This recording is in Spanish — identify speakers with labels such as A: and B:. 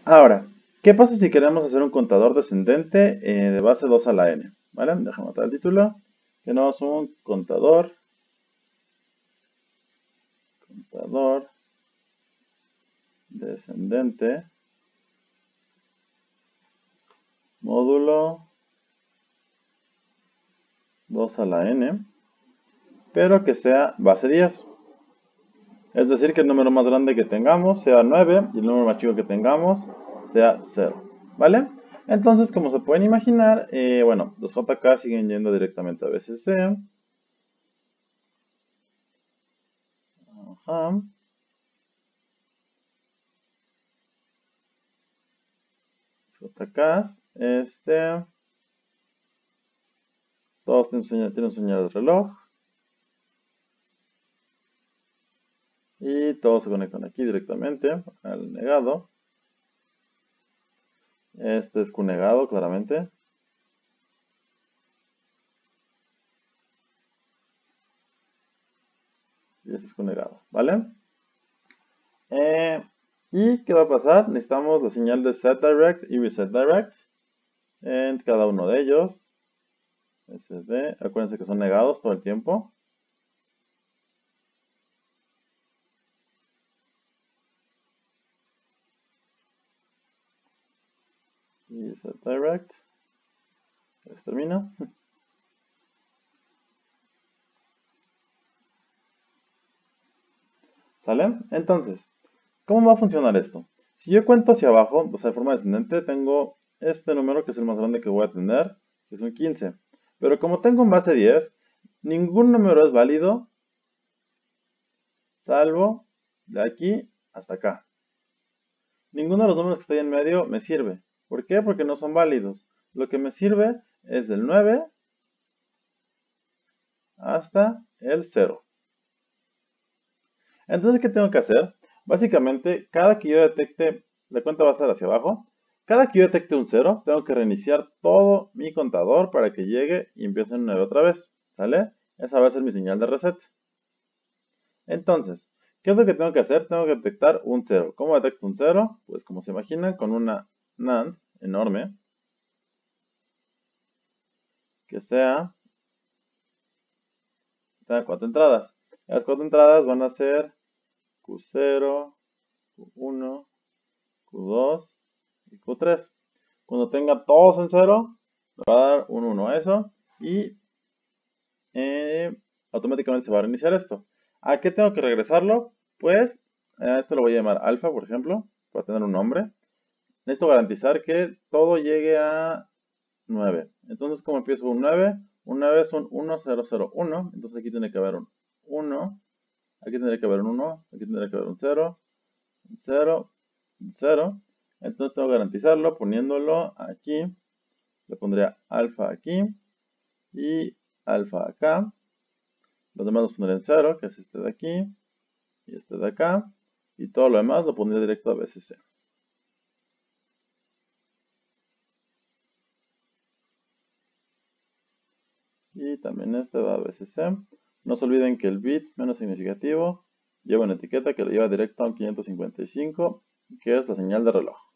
A: Ahora, ¿qué pasa si queremos hacer un contador descendente de base 2 a la n? ¿Vale? Déjame anotar el título. Tenemos un contador descendente, módulo 2 a la n, pero que sea base 10. Es decir, que el número más grande que tengamos sea 9 y el número más chico que tengamos sea 0. ¿Vale? Entonces, como se pueden imaginar, bueno, los JK siguen yendo directamente a BCC. Ajá. JK, todos tienen un señal de reloj. Y todos se conectan aquí directamente al negado. Este es Q-negado, claramente. Y este es Q-negado, ¿vale? ¿Y qué va a pasar? Necesitamos la señal de setDirect y resetDirect en cada uno de ellos. SD, acuérdense que son negados todo el tiempo. Y setDirect. Termina. ¿Sale? Entonces, ¿cómo va a funcionar esto? Si yo cuento hacia abajo, o sea, de forma descendente, tengo este número que es el más grande que voy a tener, que es un 15. Pero como tengo en base 10, ningún número es válido, salvo de aquí hasta acá. Ninguno de los números que está ahí en medio me sirve. ¿Por qué? Porque no son válidos. Lo que me sirve es del 9 hasta el 0. Entonces, ¿qué tengo que hacer? Básicamente, cada que yo detecte, la cuenta va a estar hacia abajo. Cada que yo detecte un 0, tengo que reiniciar todo mi contador para que llegue y empiece en 9 otra vez. ¿Sale? Esa va a ser mi señal de reset. Entonces, ¿qué es lo que tengo que hacer? Tengo que detectar un 0. ¿Cómo detecto un 0? Pues como se imaginan, con una NAND enorme, que tenga 4 entradas. Las 4 entradas van a ser Q0, Q1, Q2 y Q3. Cuando tenga todos en 0, me va a dar un 1 a eso y automáticamente se va a reiniciar esto. ¿A qué tengo que regresarlo? Pues a esto lo voy a llamar alfa, por ejemplo, para tener un nombre. Necesito garantizar que todo llegue a 9. Entonces, ¿cómo empiezo un 9? Un 9 es un 1, 0, 0, 1. Entonces aquí tiene que haber un 1. Aquí tendría que haber un 1. Aquí tendría que haber un 0. Un 0. Un 0. Entonces tengo que garantizarlo poniéndolo aquí. Le pondría alfa aquí. Y alfa acá. Los demás los pondré en 0, que es este de aquí. Y este de acá. Y todo lo demás lo pondría directo a BCC. Y también este va a BCC. No se olviden que el bit menos significativo lleva una etiqueta que lo lleva directo a un 555, que es la señal de reloj.